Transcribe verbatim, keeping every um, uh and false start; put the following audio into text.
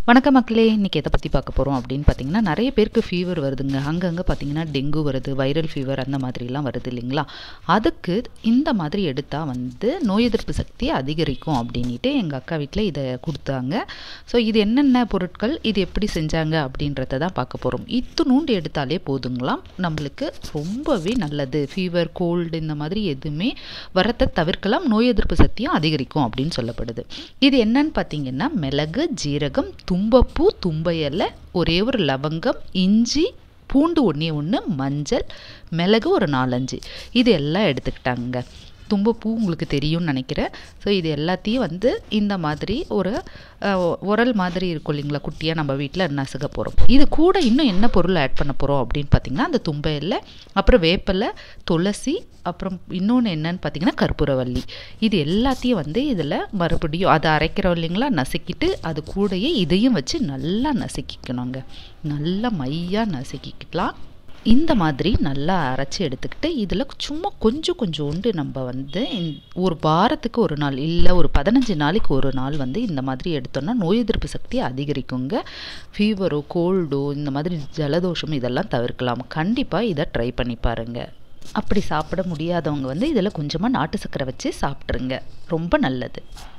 வணக்கம் மக்களே, இன்றைக்கி எதை பற்றி பார்க்க போகிறோம் அப்படின்னு பார்த்தீங்கன்னா, நிறைய பேருக்கு ஃபீவர் வருதுங்க. அங்கங்கே பார்த்தீங்கன்னா டெங்கு வருது, வைரல் ஃபீவர் அந்த மாதிரிலாம் வருது இல்லைங்களா? அதுக்கு இந்த மாதிரி எடுத்தால் வந்து நோய் எதிர்ப்பு சக்தியை அதிகரிக்கும் அப்படின்ட்டு எங்கள் அக்கா வீட்டில் இதை கொடுத்தாங்க. ஸோ இது என்னென்ன பொருட்கள், இது எப்படி செஞ்சாங்க அப்படின்றத தான் பார்க்க போகிறோம். இத்துணூண்டு எடுத்தாலே போதுங்களாம், நம்மளுக்கு ரொம்பவே நல்லது. ஃபீவர், கோல்டு இந்த மாதிரி எதுவுமே வரத்தை தவிர்க்கலாம், நோய் எதிர்ப்பு சக்தியும் அதிகரிக்கும் அப்படின்னு சொல்லப்படுது. இது என்னன்னு பார்த்தீங்கன்னா, மிளகு, ஜீரகம், தும்பப்பூ, தும்ப இலை, ஒரே ஒரு லவங்கம், இஞ்சி, பூண்டு ஒன்றே ஒன்று, மஞ்சள், மிளகு ஒரு நாலஞ்சு, இது எல்லாம் எடுத்துக்கிட்டாங்க. தும்பப்பூ உங்களுக்கு தெரியும்னு நினைக்கிறேன். ஸோ இது எல்லாத்தையும் வந்து இந்த மாதிரி ஒரு உரல் மாதிரி இருக்கும் இல்லைங்களா, குட்டியாக நம்ம வீட்டில் நசுக்க போகிறோம். இது கூட இன்னும் என்ன பொருள் ஆட் பண்ண போகிறோம் அப்படின்னு பார்த்தீங்கன்னா, அந்த தும்ப இலை, அப்புறம் வேப்பிலை, துளசி, அப்புறம் இன்னொன்று என்னன்னு பார்த்தீங்கன்னா கற்பூரவள்ளி. இது எல்லாத்தையும் வந்து இதில் மறுபடியும் அதை அரைக்கிறோம் இல்லைங்களா, நசுக்கிட்டு அது கூடயே இதையும் வச்சு நல்லா நசுக்கிக்கணுங்க. நல்லா மையாக நசுக்கிக்கலாம். இந்த மாதிரி நல்லா அரைச்சி எடுத்துக்கிட்டு இதில் சும்மா கொஞ்சம் கொஞ்சோண்டு நம்ம வந்து ஒரு வாரத்துக்கு ஒரு நாள் இல்லை ஒரு பதினஞ்சு நாளைக்கு ஒரு நாள் வந்து இந்த மாதிரி எடுத்தோம்னா நோய் எதிர்ப்பு சக்தி அதிகரிக்குங்க. ஃபீவரோ, கோல்டோ, இந்த மாதிரி ஜலதோஷம் இதெல்லாம் தவிர்க்கலாம். கண்டிப்பாக இதை ட்ரை பண்ணி பாருங்கள். அப்படி சாப்பிட முடியாதவங்க வந்து இதில் கொஞ்சமாக நாட்டு சர்க்கரை வச்சு சாப்பிட்ருங்க, ரொம்ப நல்லது.